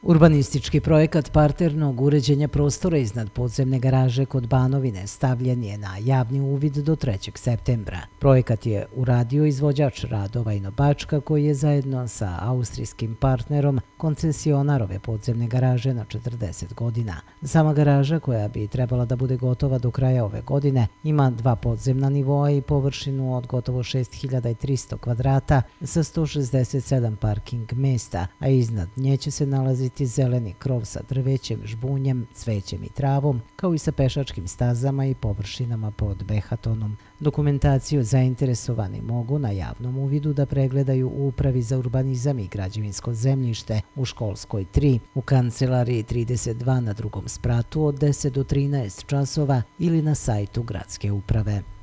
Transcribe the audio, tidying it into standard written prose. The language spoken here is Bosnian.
Urbanistički projekat parternog uređenja prostora iznad podzemne garaže kod Banovine stavljen je na javni uvid do 3. septembra. Projekat je uradio izvođač radova Inobačka, koji je zajedno sa austrijskim partnerom koncesionar ove podzemne garaže na 40 godina. Sama garaža, koja bi trebala da bude gotova do kraja ove godine, ima 2 podzemna nivoa i površinu od gotovo 6300 kvadrata sa 167 parking mesta, a iznad nje će se nalaziti zeleni krov sa drvećem, žbunjem, cvećem i travom, kao i sa pešačkim stazama i površinama pod behatonom. Dokumentaciju zainteresovani mogu na javnom uvidu da pregledaju u Upravi za urbanizam i građevinsko zemljište u Školskoj 3, u Kancelariji 32 na drugom spratu od 10 do 13 časova ili na sajtu Gradske uprave.